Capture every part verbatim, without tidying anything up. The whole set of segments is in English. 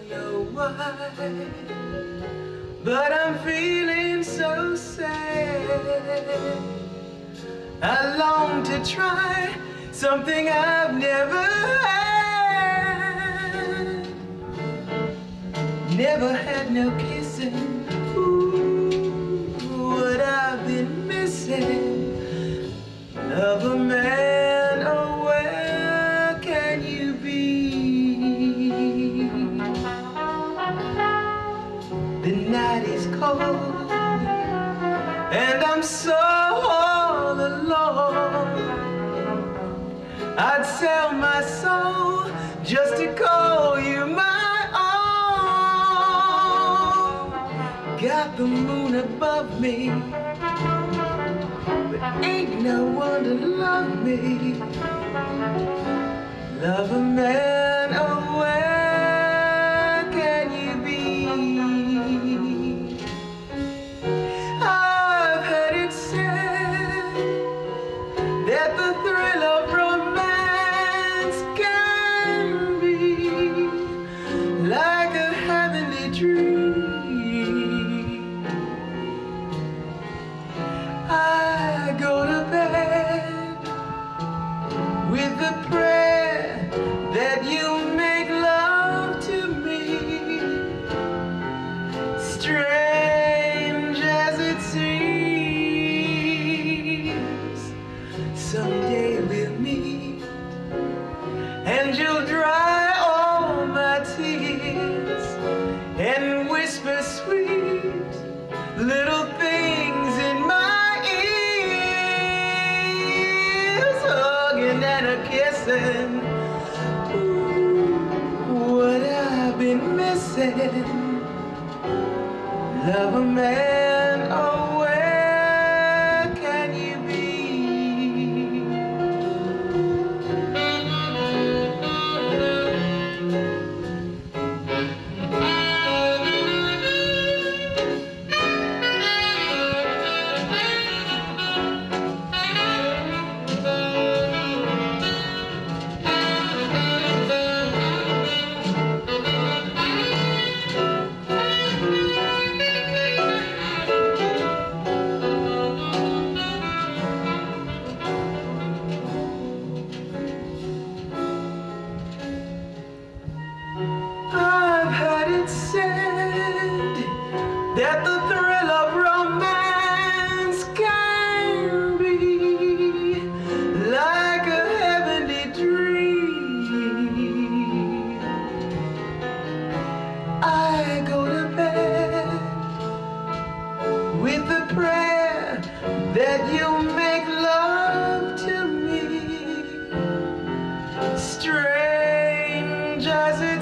know why, but I'm feeling so sad. I long to try something I've never had. Never had no kissing. Ooh, what I've been missing. Love a man, oh where can you be? The night is cold and I'm so all alone. I'd sell my soul just to call you my own. Got the moon above me, but ain't no one to love me. Love a man, oh where can you be? I've heard it said that the thrill of romance can be like a heavenly dream. I go to bed with the prayer that you make love to me. Strange as it seems, someday we'll meet and you'll dry all my tears and whisper sweet little things in my ears, hugging and a kissing. Ooh, what I've been missing. Love a man, oh where can you be? I've heard it said that the thrill of romance can be like a heavenly dream. I go to bed with the prayer that you'll make love to me. Strange as it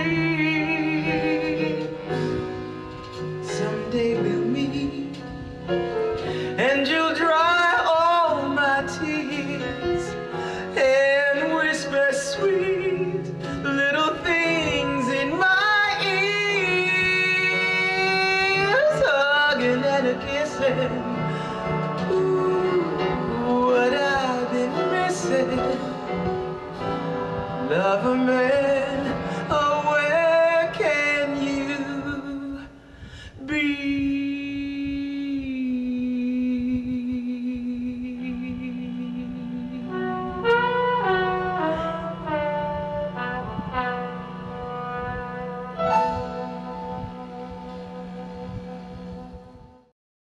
seems, someday we'll meet and you'll dry all my tears and whisper sweet little things in my ears, hugging and a kissing.